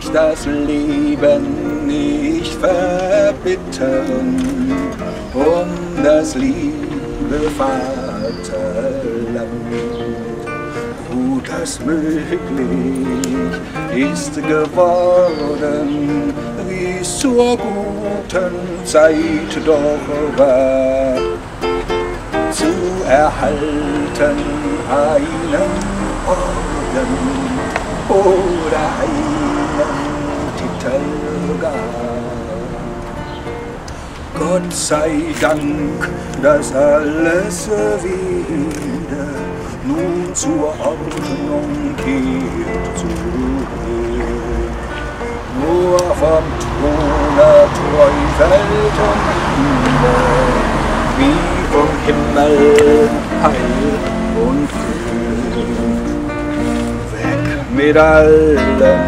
ich das Leben nicht verbittern, um das liebe Vaterland. Gut, dass möglich ist geworden, wie es zur guten Zeit doch war, zu erhalten einen Orden oder einen Titel gar. Gott sei Dank, dass alles wieder nun zur Ordnung kehrt zurück. Nur vom Throne träufelten Himmel, wie vom Himmel Heil und Glück. Weg mit allen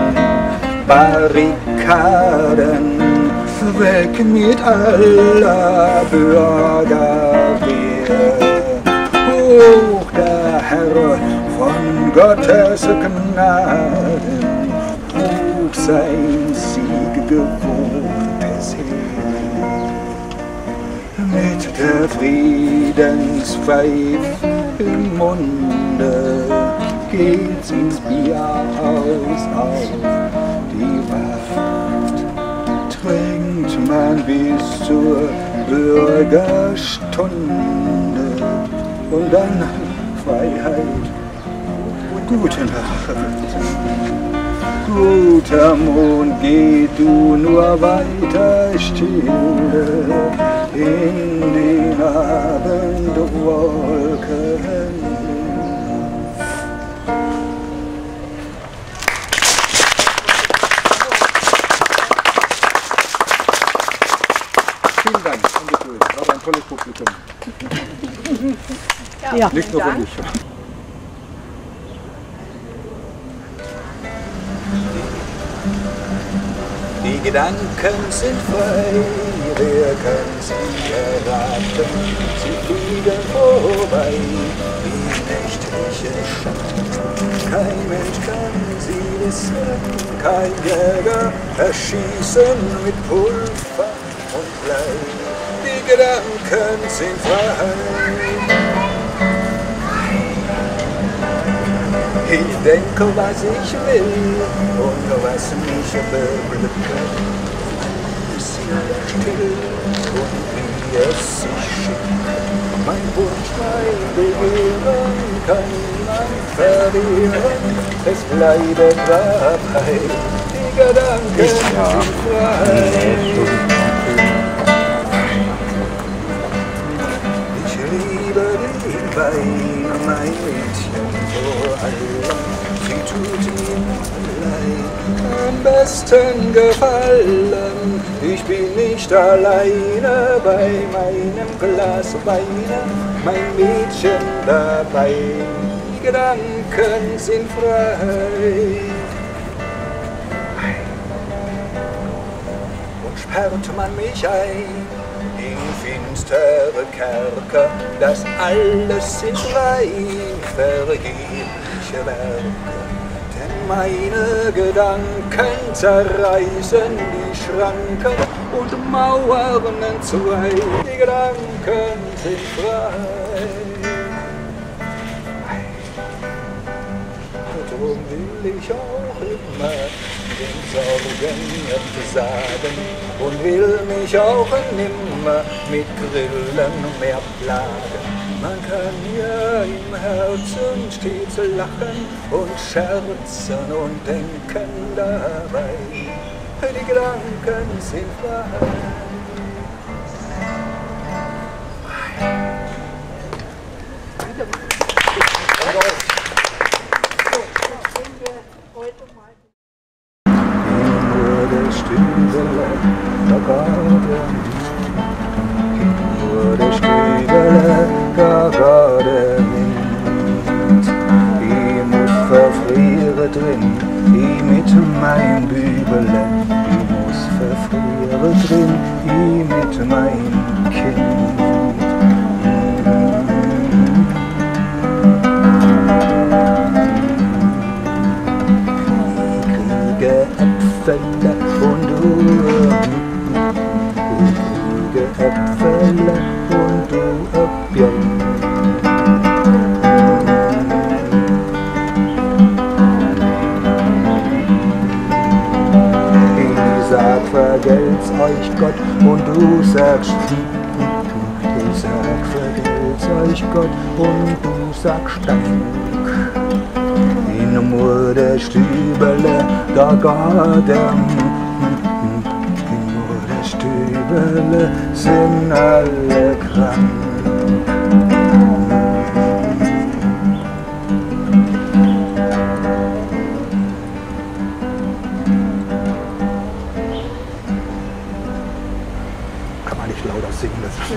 Barrikaden, weg mit aller Bürgerwehr. Hoch der Herr von Gottes Gnaden, hoch sein sieggewohntes Heer. Mit der Friedenspfeife im Munde geht's ins Bierhaus auf die Wacht. Trinkt man bis zur Bürgerstunde und dann Freiheit und gute Nacht. Guter Mond, geh du nur weiter stille in den Abendwolken. Vielen Dank, Dankeschön. War ein tolles Publikum. Ja, Nicht nur für mich. Die Gedanken sind frei, wer kann sie erraten? Sie fliegen vorbei, wie nächtliche Schatten. Kein Mensch kann sie wissen, kein Jäger erschießen mit Pulver und Blei. Die Gedanken sind frei. Ich denke, was ich will und was mich beglückt. Alles ist still und wie es sich schickt. Mein Wunsch, mein Begehren kann niemand verlieren. Es bleibt dabei, die Gedanken sind frei. Ich liebe den Wein, mein Mädchen vor allem. Sie tut ihm am besten gefallen. Ich bin nicht alleine bei meinem Glas Wein, mein Mädchen dabei. Die Gedanken sind frei. Und sperrt man mich ein in finstere Kerker, das alles sind rein vergebliche Werke. Denn meine Gedanken zerreißen die Schranken und Mauern entzwei. Die Gedanken sind frei. Und drum will ich auch immer den Sorgen entsagen und will mich auch nimmer mit Grillen mehr plagen. Man kann ja im Herzen stets lachen und scherzen und denken dabei. Die Gedanken sind frei. Drin, ich mit meinem Bübele, ich muss verfrieren drin, ich mit meinem Kind. ewige Äpfel und ewige Äpfel und du Äppchen. Ich sag, vergelt's euch Gott und du sagst, ich sag, vergelt's euch Gott und du sagst Dank. In Mutterstübele, da geht in Mutterstübele sind alle krank. Kann man nicht lauter singen.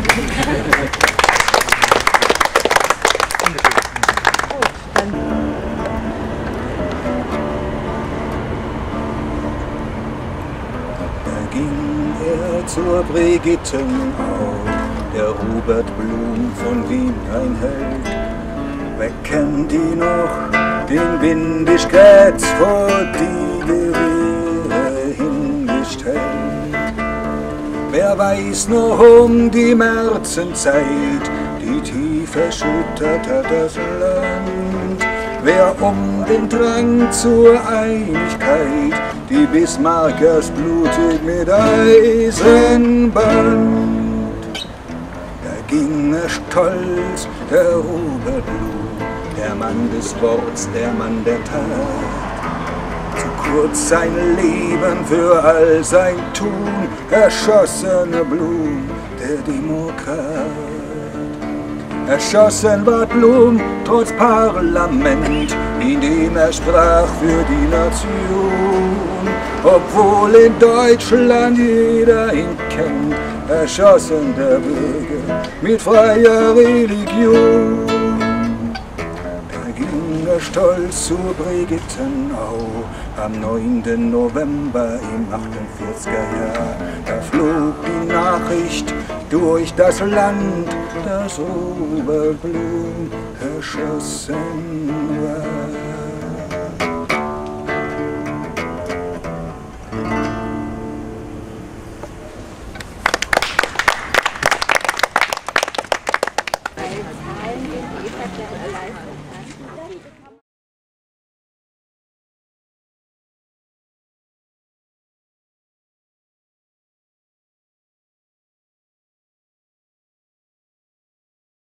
Da ging er zur Brigittenau, der Robert Blum von Wien ein Held. Wer kennt ihn noch, den Windischkreuz vor die Gewehre hingestellt? Wer weiß noch um die Märzenzeit, die tief erschüttert hat das Land? Wer um den Drang zur Einigkeit, die Bismarckers blutig mit Eisen band? Da ging er stolz, der Robert Blum, der Mann des Worts, der Mann der Tat. Zu kurz sein Leben für all sein Tun, erschossene Blum, der Demokrat. Erschossen war Blum trotz Parlament, indem er sprach für die Nation. Obwohl in Deutschland jeder ihn kennt, erschossen der Bürger mit freier Religion. Da ging er stolz zur Brigittenau am 9. November im 48er Jahr. Da flog die Nachricht durch das Land, dass Robert Blum erschossen war. Allen den Eva gleich leisten.